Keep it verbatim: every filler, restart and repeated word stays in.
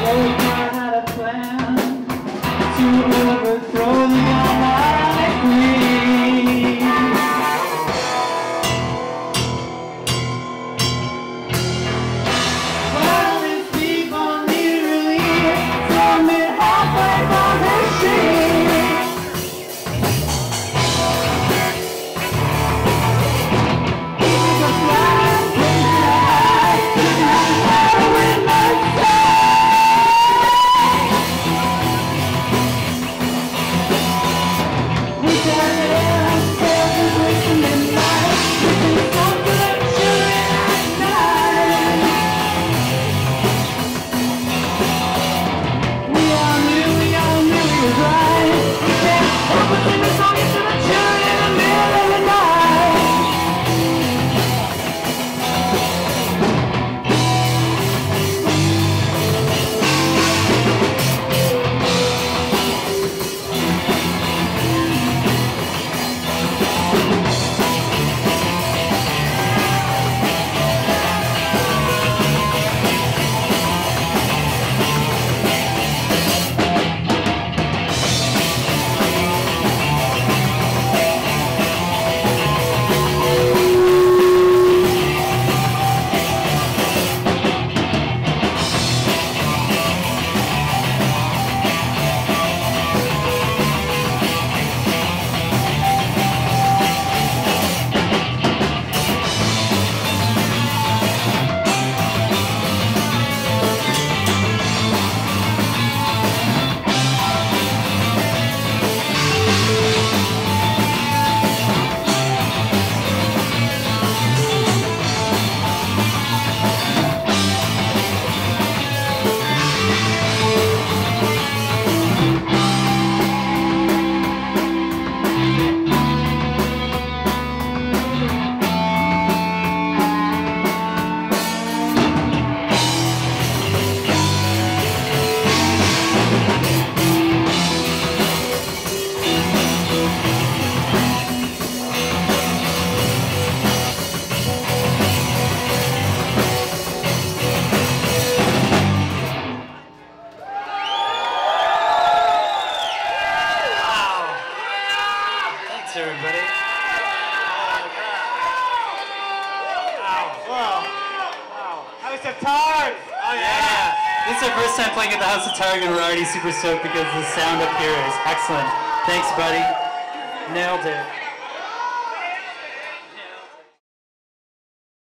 Lothar had a plan to overthrow the Allied Queen. While his people needed relief from it halfway from his sheet. He was a flag waving high, with my everybody. Wow. Wow. House of Targ. Oh yeah. This is our first time playing at the House of Targ, and we're already super stoked because the sound up here is excellent. Thanks, buddy. Nailed it.